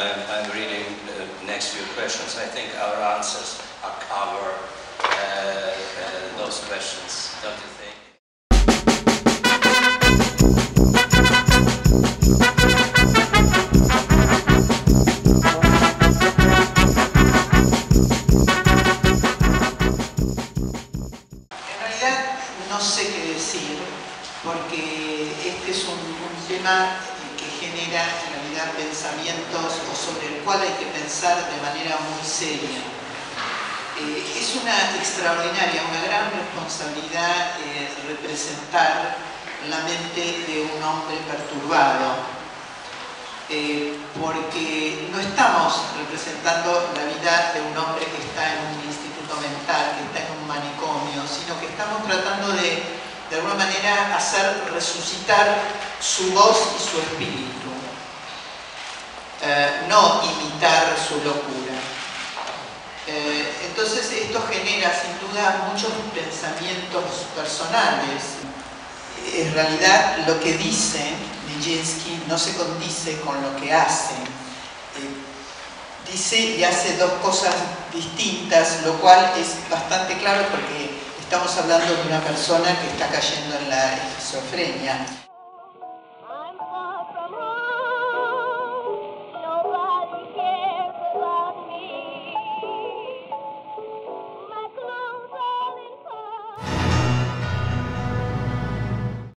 I'm reading the next few questions. I think our answers are cover those questions, don't you think? En realidad no sé qué decir, porque este es un tema que genera en realidad pensamientos o sobre el cual hay que pensar de manera muy seria. Es una extraordinaria, una gran responsabilidad representar la mente de un hombre perturbado, porque no estamos representando la vida de un hombre que está en un instituto mental, que está en un manicomio, sino que estamos tratando de alguna manera hacer resucitar su voz y su espíritu, no imitar su locura. Entonces esto genera sin duda muchos pensamientos personales. En realidad lo que dice Nijinsky no se condice con lo que hace. Dice y hace dos cosas distintas, lo cual es bastante claro porque estamos hablando de una persona que está cayendo en la esquizofrenia.